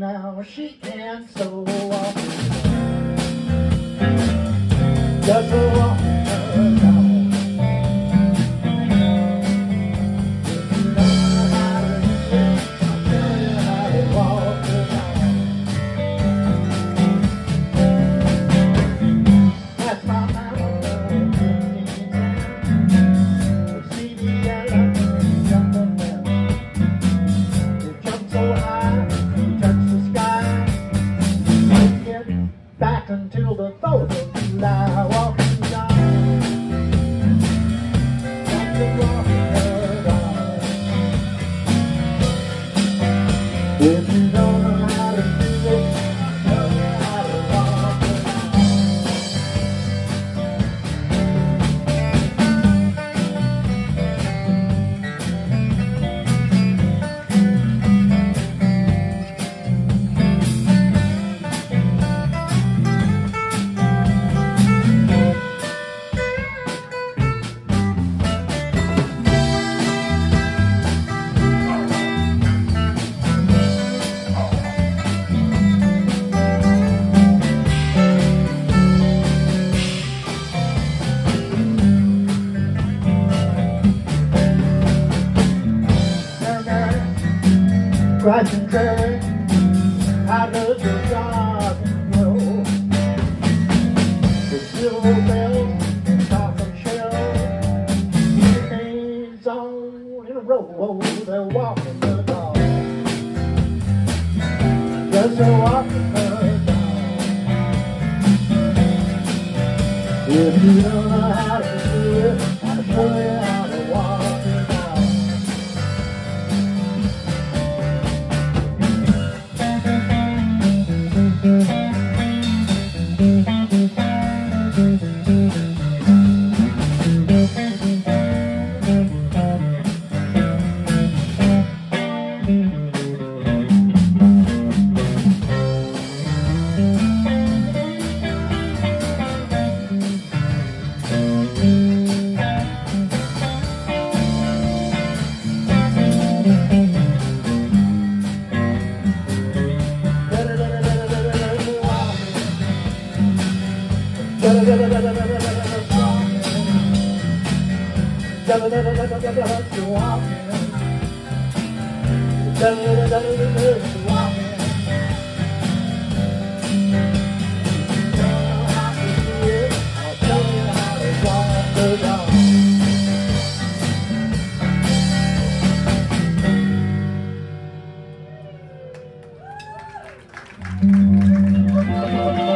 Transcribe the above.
now she can't so walk. Just a walk her down. Back until the 4th of July, walking down, walking her down. If you don't know how to do it, I'll show you how to walk her Grass and prairie, how does your garden grow? The silver bells and copper shells, days on in a row, they're walking the dog. Just a walking her dog. If you don't know how to do it, I'll show you how to walk her dog. Walking